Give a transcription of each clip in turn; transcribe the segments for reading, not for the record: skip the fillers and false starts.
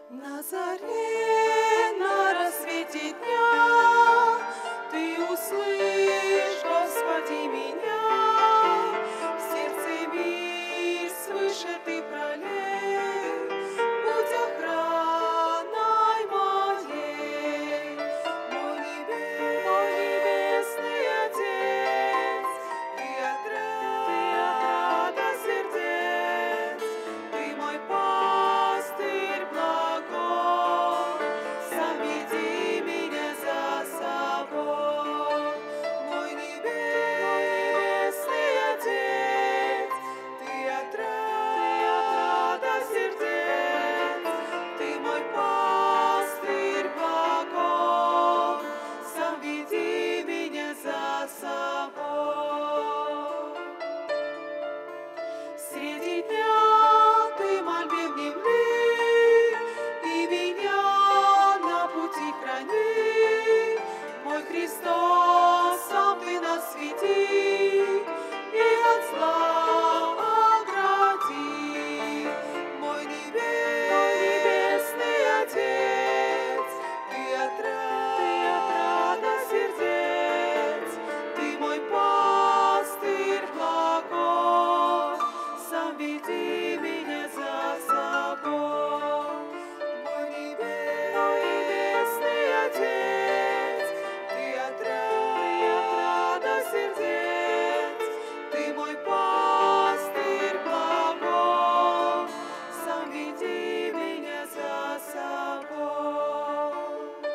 На заре, на рассвете дня Ты услышь, Господи, меня. В сердце мир свыше Ты пролей, будь охраной моей. Мой небесный Отец, Ты отрада сердец, Ты мой пастырь благой, сам веди меня за собой. Мой небесный Отец, Ты отрада сердец, Ты мой пастырь благой, сам веди меня за собой. Среди дня Ты мольбе внемли, и меня на пути храни. Мой Христос, сам Ты нас веди, и от зла огради. Мой небесный Отец, Ты отрада сердец, Ты мой пастырь благой, сам веди меня за собой. Мой небесный Отец, Ты отрада сердец, Ты мой пастырь благой, сам веди меня за собой.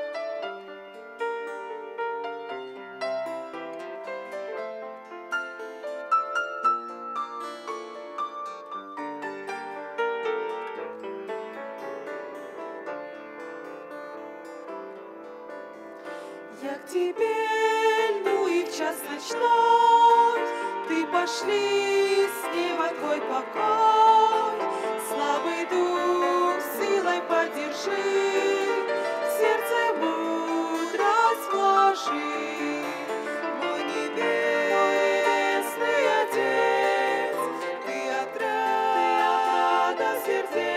Я к Тебе льну, и в час ночной Ты пошли с неба Твой покой. Слабый дух силой поддержи, в сердце мудрость вложи. Мой небесный Отец, Ты отрада сердец,